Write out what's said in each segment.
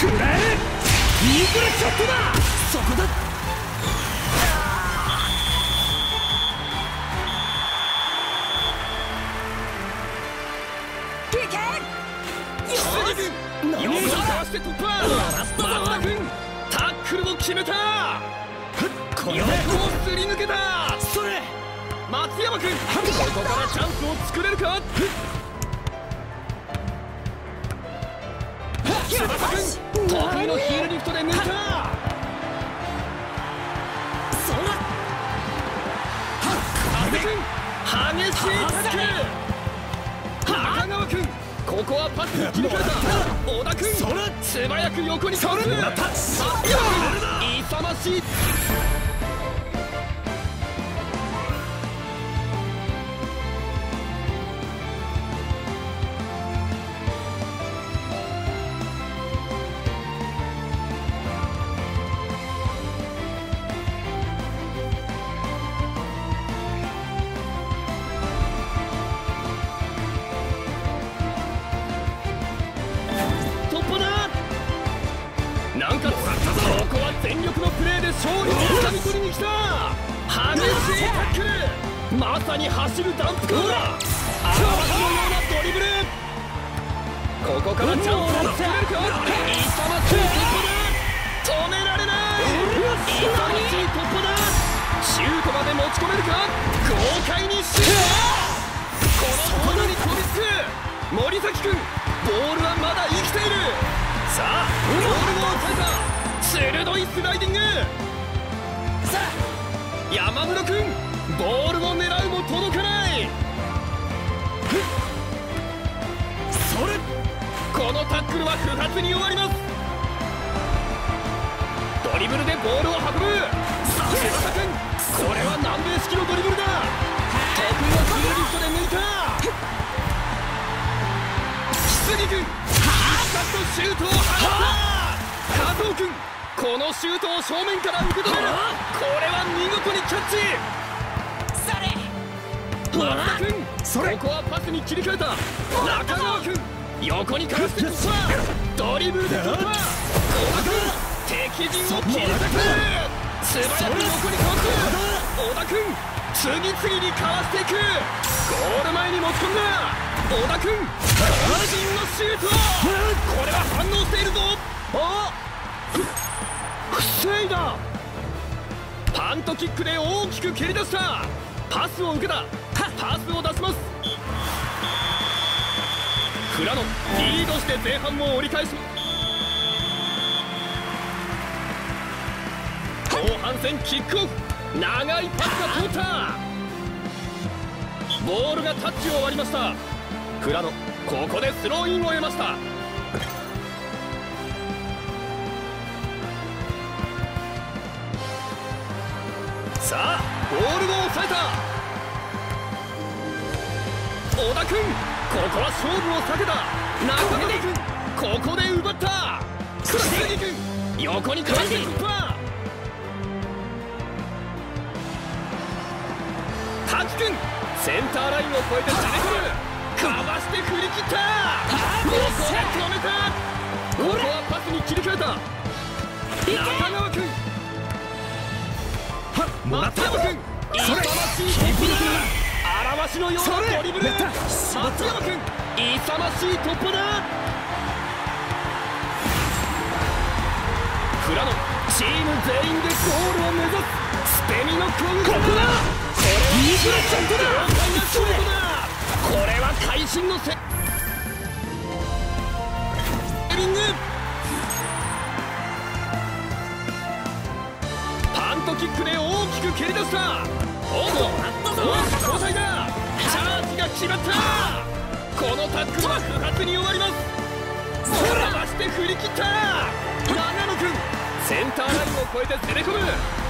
くらえ。イーグルショットだ。そこだ。 横にかわして突破。松田君タックルを決めた。横をすり抜けた。 それ松山君ここからチャンスを作れるか。翼君得意のヒールリフトで抜いた。 そら阿部君激しいタックル。中川君ここはパスに切り替えた。小田君素早く横にかわる。松山君勇ましい。なんかここは全力のプレーで勝利をつかみ取りに来た。激しいタックル。まさに走るダンプカーだ。荒橋のようなドリブル。ここからチャンスを作れるか。勇ましい突破だ。止められない。勇ましい突破だ。シュートまで持ち込めるか。豪快にシュート。この外に飛びつく森崎君。ボールはまだ生きている。さあボールを抑えた。鋭いスライディング。さあ山室君ボールを狙うも届かない。それこのタックルは不発に終わります。ドリブルでボールを運ぶ。さあ翼君これは南米式のドリブルだ。得意のヒールリフトで抜いた。木杉君シュートを放った。加藤君このシュートを正面から受け止める。これは見事にキャッチ。それ松田君ここはパスに切り替えた。中川君横にかわして突破。ドリブルで突破。小田君敵陣を切り裂く。素早く横にかわす。小田君次々にかわしていく。ゴール前に持ち込んだ。小田君強靭のシュート。これは反応しているぞ。防いだ。パントキックで大きく蹴り出した。パスを受けた。パスを出します。富良野リードして前半を折り返し。後半戦キックオフ。長いパスが通った。ボールがタッチを割りました。富良野ここでスローインを得ました。さあボールを抑えた。小田君ここは勝負を避けた。中川君ここで奪った。杉君横にかわして突破。滝君センターラインを越えて攻め込む。かわして振り切った。ここで止めた。ここはパスに切り替えた。中川君松山君勇ましい突破だ。荒鷲のようなドリブル。松山君勇ましい突破だ。富良野チーム全員でゴールを目指す。捨て身の攻撃だ。これはいいショットだ。豪快なシュートだ。これは会心のセーリング。パントキックで大きく蹴り出した。おっと交代だ。チャージが決まった。このタックルは不発に終わります。かわして振り切った。長野君センターラインを越えて攻め込む。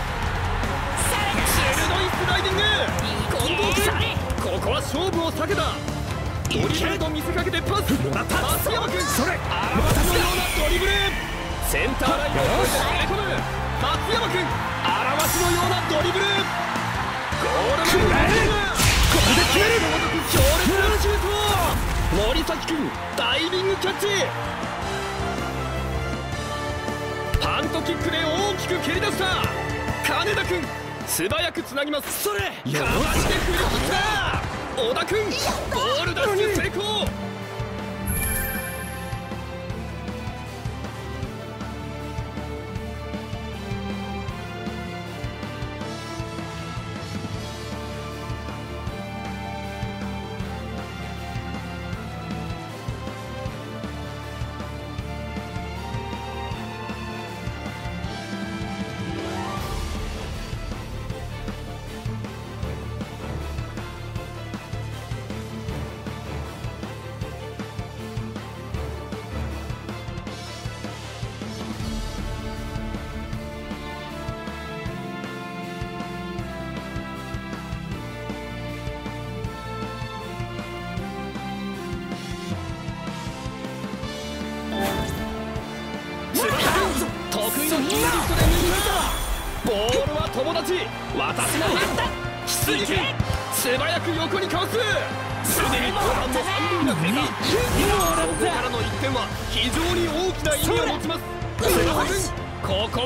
鋭いスライディング。近藤君ここは勝負を避けた。ドリブルと見せかけてパス。松山君荒俣のようなドリブル。センターラインを越えて攻め込む。松山君荒俣のようなドリブル。ゴール前にこれで決める。強烈なシュート。森崎君ダイビングキャッチ。 トキックで大きく蹴り出した。金田君素早くつなぎます。 それかわして振り切った小田君ボールダッシュ成功。得意のヒーリストで抜いた。ボールは友達私が出撃素早く横にかわす。すでに後半の3塁が経過。ここからの1点は非常に大きな意味を持ちます。ここ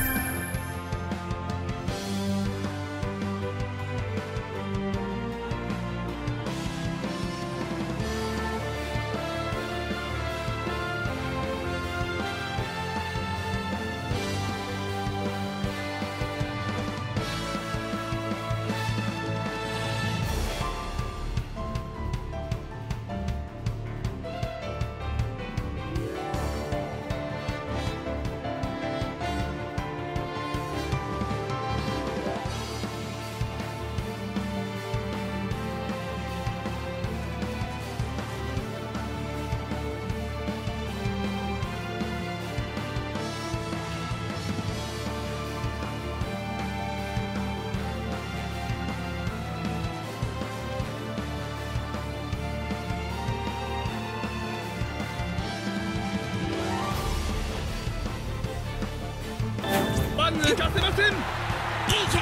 抜かせません。いけ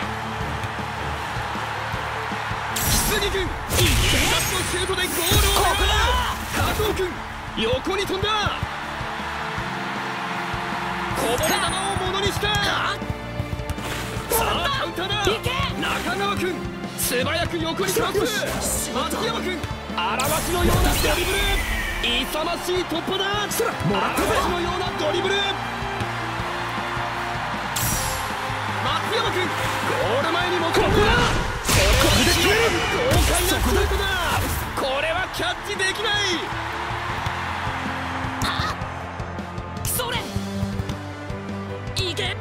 木杉君一発のシュートでゴールを狙う。加藤君横に飛んだ。こぼれ球をものにした。さあカウンターだ。中川君素早く横にかわす。松山君荒鷲のようなドリブル。勇ましい突破だ。荒鷲のようなドリブル。松山君ゴール前にもこれだ。これで豪快なシュートだ。これはキャッチできない。それいけ。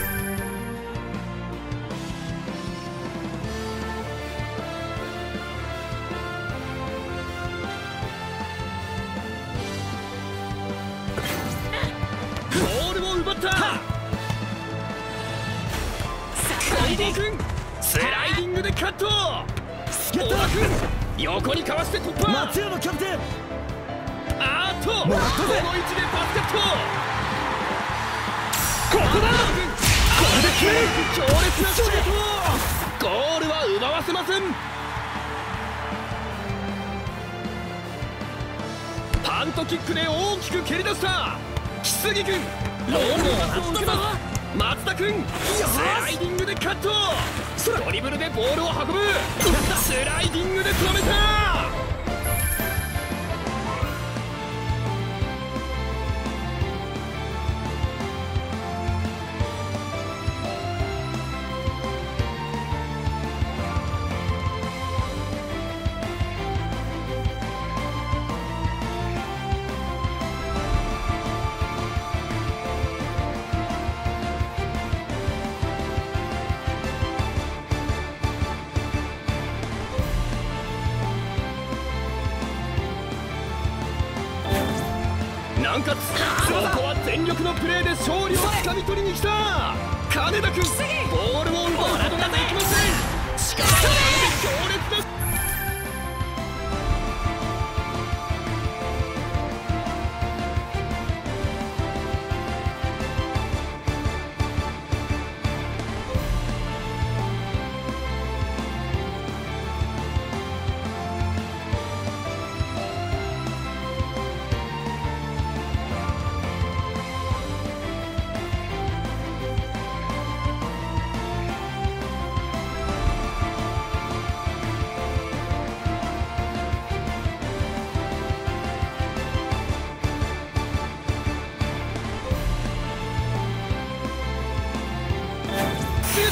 ボールを奪った。君スライディングでカット。小田君横にかわして突破。 松山キャプテンあーっとこの位置でバスケット。ここだ。これで決める。強烈なシュート。ゴールは奪わせません。パントキックで大きく蹴り出した木杉君ロールパスを受けます。松田君スライディングでカット。ドリブルでボールを運ぶ。スライディングで止めた。南葛ここは全力のプレーで勝利をつかみ取りに来た。金田君ボールを奪うことができません。力を込めて強烈です。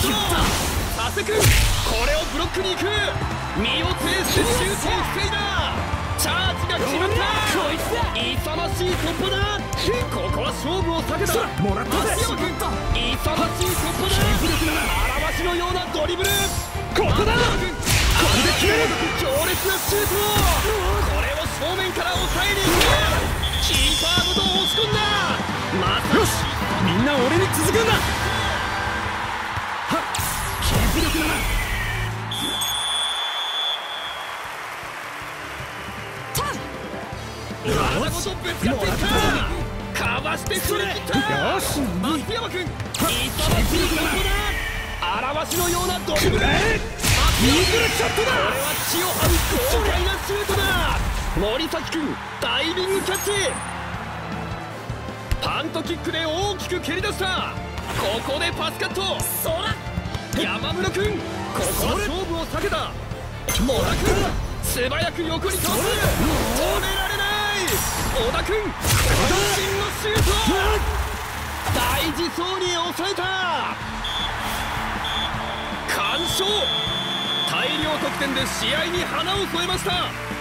ト佐世君、これをブロックに行く。身を挺してシュートを防いだ。チャージが決まった。 こいつだ。 勇ましい突破だ。ここは勝負を避けた。 もらったぜ。 松山君、勇ましい突破だ。荒鷲のようなドリブル。 ここだ。 これで決める。強烈なシュート。これを正面から抑えにいく。キーパーごと押し込んだ。まさによし、みんな俺に続くんだ。はっ、キープ力だな。 体ごとぶつかっていった。かわして振り切った。 よし、 松山君、勇ましい突破だ。荒鷲のようなドリブル。 イーグルショットだ。 これは血を這う豪快なシュートだ。森崎君、ダイビングキャッチ。パントキックで大きく蹴り出した。ここでパスカット。そら山室君、ここは勝負を避けた。野田君、素早く横に通す。止められない。小田君、渾身のシュート。大事そうに抑えた。完勝。大量得点で試合に花を添えました。